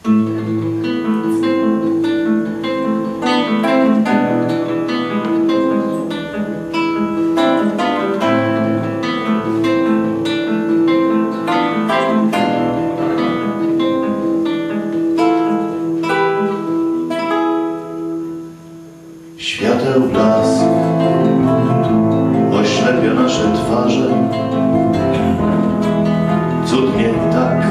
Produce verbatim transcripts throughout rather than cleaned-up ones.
Świateł blask oślepia nasze twarze. Cudnie tak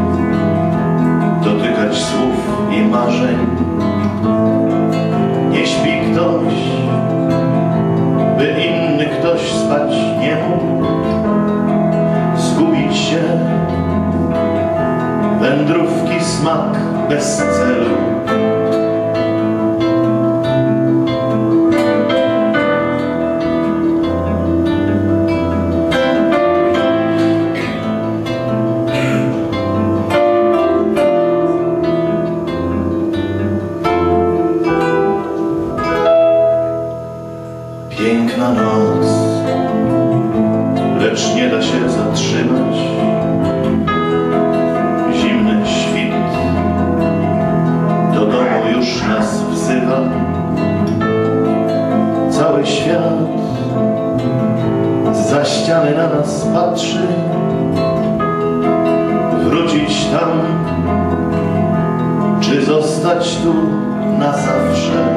dotykać słów i marzeń. Nie śpi ktoś, by inny ktoś spać nie mógł. Zgubić się, wędrówki smak bez celu. Piękna noc, lecz nie da się zatrzymać. Zimny świt do domu już nas wzywa. Cały świat zza ściany na nas patrzy. Wrócić tam, czy zostać tu na zawsze?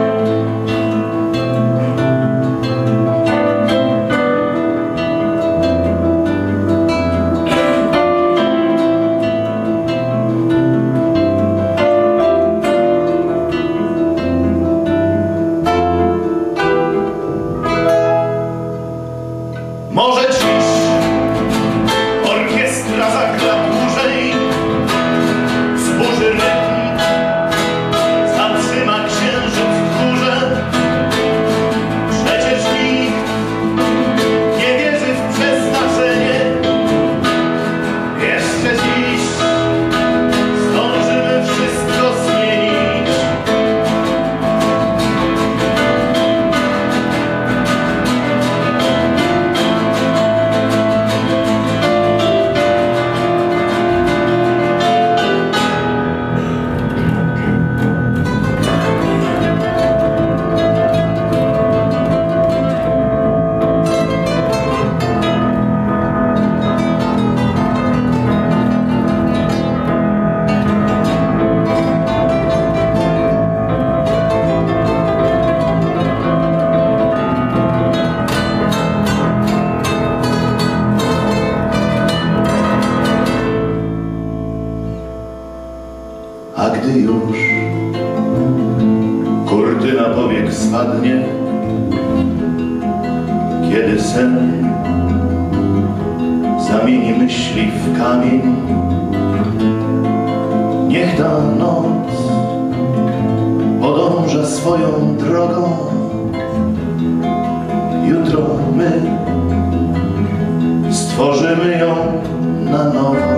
Może dziś orkiestra zagra dłużej, zburzy rytm, zatrzyma księżyc w górze. Przecież nikt nie wierzy w przeznaczenie. Jeszcze dziś zdążymy wszystko zmienić. A gdy już kurtyna powiek spadnie, kiedy sen zamieni myśli w kamień, niech ta noc podąża swoją drogą. Jutro my stworzymy ją na nowo.